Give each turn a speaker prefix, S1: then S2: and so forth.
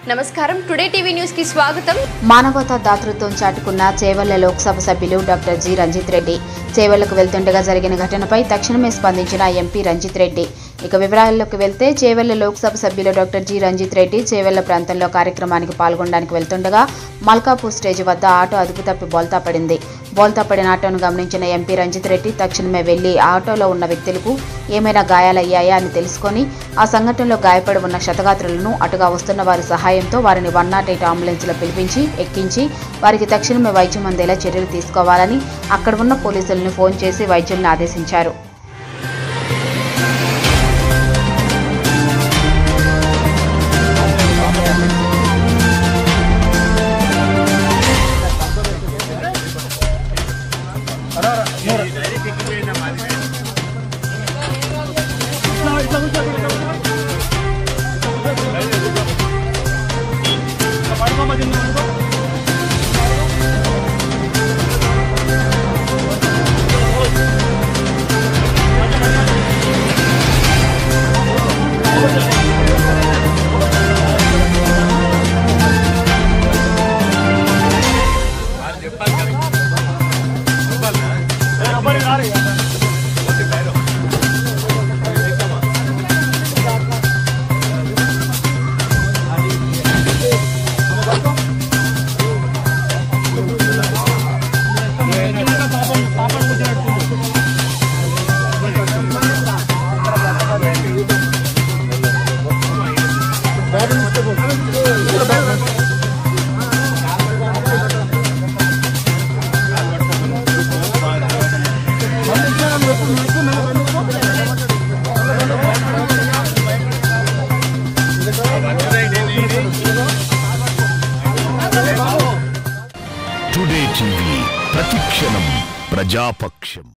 S1: నమస్కారం today TV news కి స్వాగతం.
S2: మానవతా దాతృత్వం చాటుకున్న చేవెళ్ల లోక్సభ సభ్యులు డాక్టర్ జి రంజిత్ రెడ్డి చేవెళ్లకు వెళ్తుండగా జరిగిన ఘటనపై తక్షణమే స్పందించిన ఎంపీ రంజిత్ రెడ్డి. ఇక వివరాల్లోకి వెళ్తే చేవెళ్ల లోక్సభ సభ్యులు డాక్టర్ జి రంజిత్ రెడ్డి చేవెళ్ల ప్రాంతంలో కార్యక్రమానికి పాల్గొనడానికి వెళ్తుండగా మల్కాపూర్ స్టేజ్ వద్ద ఆటో అదుపు తప్పి బోల్తా పడింది. బోల్తా పడిన ఆటోను గమనించిన ఎంపీ రంజిత్ రెడ్డి తక్షణమే వెళ్లి ఆటోలో ఉన్న వ్యక్తులకు ఏమైనా గాయాలయ్యాయా అని తెలుసుకొని ఆ సంఘటనలో గాయపడి ఉన్న క్షతగాత్రులను అటుగా వస్తున్న వారి సహాయంతో వారిని 108 అంబులెన్స్లో పిలిపించి ఎక్కించి వారికి తక్షణమే వైద్యం అందేలా చర్యలు తీసుకోవాలని అక్కడ ఉన్న పోలీసులను ఫోన్ చేసి వైద్యులను ఆదేశించారు.
S3: టుడే టీవీ ప్రతిక్షణం ప్రజాపక్షం.